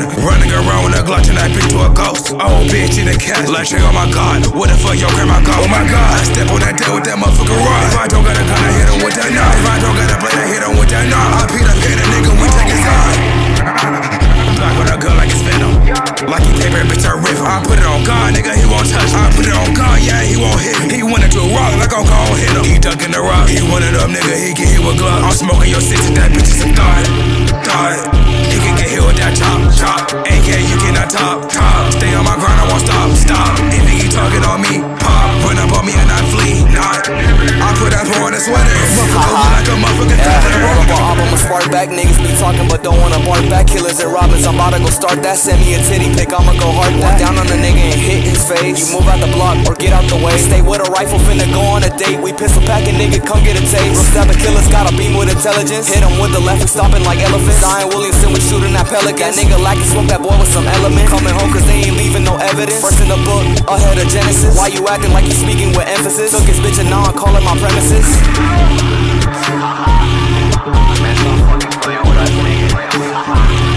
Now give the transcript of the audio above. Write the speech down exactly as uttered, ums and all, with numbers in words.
water. Running around with a Glock and I bitch to a ghost. Oh, bitch in the cat, like shit, oh my god. What the fuck, yo, grandma go? Oh my god, I step on that deck with that motherfucker rod. If I don't got a gun, I hit him with that knife. If I don't got a blade, I hit him with that knife. I beat up hit a nigga, we take his eye. Block on a gun like it's venom. Like he paper, bitch, I rip him. I put it on God, nigga, he won't touch me. I put it on God, yeah, he won't hit me. He went into a rock, like I'm gon' hit him. He ducking the rock, he one of them, nigga, he get hit with gloves. I'm smoking your six and that bitch is a thought. Thought, he can get hit with that chop, chop. A K, you cannot top, top. Stay on my grind, I won't stop, stop. If he keep talking on me, pop. Run up on me and I flee, not. I put that pour on the sweater. Like a motherfucking feather. I'ma spark back, niggas be talking but don't wanna bark back. Killers and robbers, I'm about to go start that. Send me a titty pic, I'ma go hard that. Down on the nigga and hit his face. You move out the block or get out the way. Stay with a rifle, finna go on a date. We pistol packing, nigga, come get a taste. Real stabbing killers, got a beam with intelligence. Hit him with the left and stopping like elephants. Zion Williamson was shooting that pelican. That nigga like he smoked that boy with some element. Coming home cause they ain't leaving no evidence. First in the book, ahead of Genesis. Why you acting like you speaking with emphasis? Took his bitch and now I'm calling my premises. Man, stop fucking playing with us, nigga.